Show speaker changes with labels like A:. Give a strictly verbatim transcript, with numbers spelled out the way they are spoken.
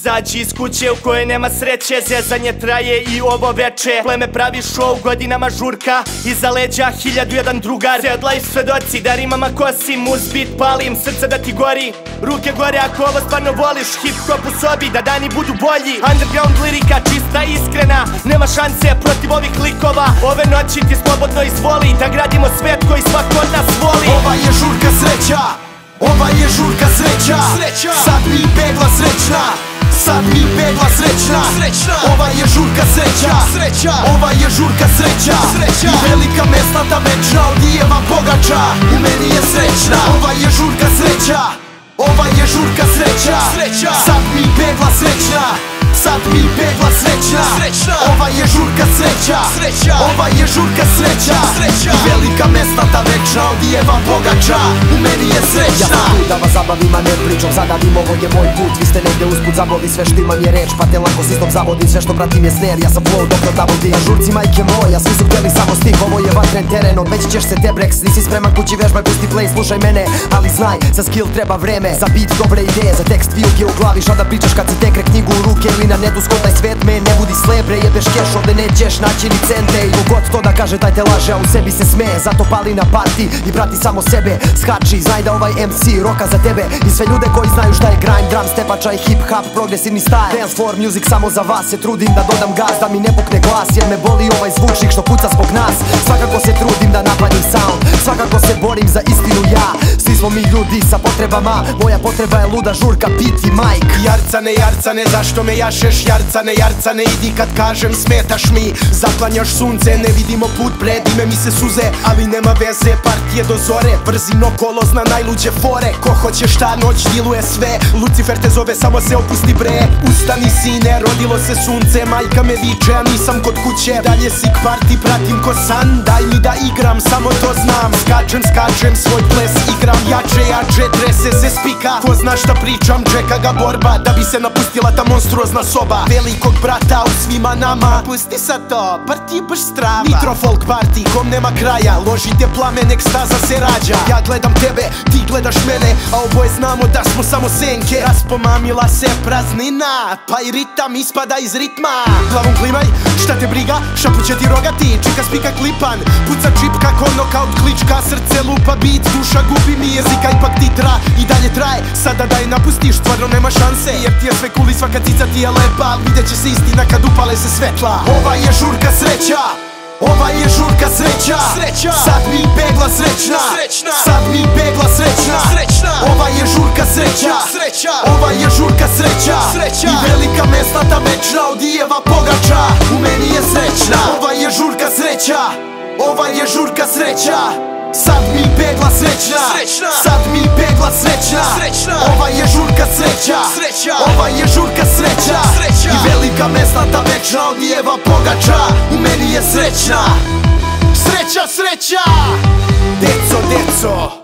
A: Izađi iz kuće u kojoj nema sreće, zezanje traje i ovo veče. Pleme pravi show, godinama žurka, iza leđa hiljadu jedan drugar. Sad life svedoci, da rimama kosim, uz beat palim, srce da ti gori, ruke gore ako ovo stvarno voliš. Hip hop u sobi, da dani budu bolji. Underground lirika, čista iskrena, nema šanse protiv ovih likova. Ove noći ti slobodno izvoli, da gradimo svet koji svako od nas voli.
B: Ova je žurka sreća, ova je žurka sreća, sad mi pegla srećna, sad mi pegla srećna, ova je žurka sreća, ova je žurka sreća, i velika mesta ta večna od Ijeva pogača, u meni je srećna. Ova je žurka sreća, ova je žurka sreća, sad mi pegla srećna, sad mi pegla srećna, ova je žurka sreća, ova je žurka sreća, i velika mesta ta večna od Ijeva pogača, u meni je srećna. Ja sam tu da vas zabavim, a ne pričom zadavim, ovo je moj put. Vi ste negdje usput zaboli, sve što imam je reč, pa te lako sistom zavodim. Sve što pratim je snare, ja sam flow, dobro double D. Žurci majke moja, svi su htjeli samo stih, ovo je vatren teren, odmeći ćeš se Debrex. Nisi spreman kući, vežbaj, pusti play, slušaj mene, ali znaj, za skill treba vreme, za beat dobre ideje, za tekst vijuke u glavi. Šta da pričaš kad si tekre knjigu u ruke ili na netu skotaj svet me, ne budi slebre, jebeš keš, ovdje nećeš naći ni cente. I god to da kaže, taj te laže, a u sebi se smeje, zato pali na party i prati samo sebe. Skači, znaj da ovaj em ce roka za tebe i sve ljude koji znaju šta je grind, drum, stepača i hip hop, progresivni style. Dance floor music samo za vas, se trudim da dodam gas, da mi ne pukne glas, jer me boli ovaj zvučnik što puca zbog nas. Svakako se trudim da napadim sound, svakako se borim za istinu ja. Svi smo mi ljudi sa potrebama, moja potreba je luda žurka, beat i mic.
C: Jarcane, jarcane, zašto me jašeš? Jarcane, jarcane, idi kad kažem smetaš mi. Zaklanjaš sunce, ne vidimo put, pred ime mi se suze, ali nema veze, partije do zore. Brzino kolo zna najluđe fore, ko hoće šta noć diluje sve. Lucifer te zove, samo se opusti bre. Ustani sine, rodilo se sunce, majka me viče, a nisam kod kuće. Dalje sik party, pratim ko san, daj mi da igram, samo to znam. Skačem, skačem, svoj ples igram, jače, jače, trese se spika. Ko zna šta pričam, čeka ga borba, da bi se napustila ta monstruozna soba velikog brata u svima nama. Pusti sa to, party baš strava. Nitro folk party, kom nema kraja, ložite plamen, ekstaza se rađa. Ja gledam tebe, ti gledaš mene, a oboje znamo da smo samo senke. Raspomamila se praznina, pa i ritam ispada iz ritma. Glavom klimaj, šta te briga, šapuće ti rogati, čika spika klipan, puca čipka ko nokaut klička, srce lupa beat, duša gubi mi, jezika ipak titra i dalje traje. Sada da je napustiš, stvarno nema šanse, jer ti je sve cool i svaka cica ti je lepa, ali vidjet će se istina kad upale se svetla. Ova je žurka sreća, ova je žurka sreća, sad mi pegla srećna, sad mi pegla srećna, ova je žurka sreća, ova je žurka sreća, i velika mesta ta večna od Ijeva pogača, u meni je srećna. Ova je žurka sreća, ova je žurka sreća, sad mi pegla srećna, sad mi pegla srećna, ova je žurka sreća, ova je žurka sreća, i velika mesta ta večna od Ijeva pogača, u meni je srećna. Sreća, sreća, deco, deco.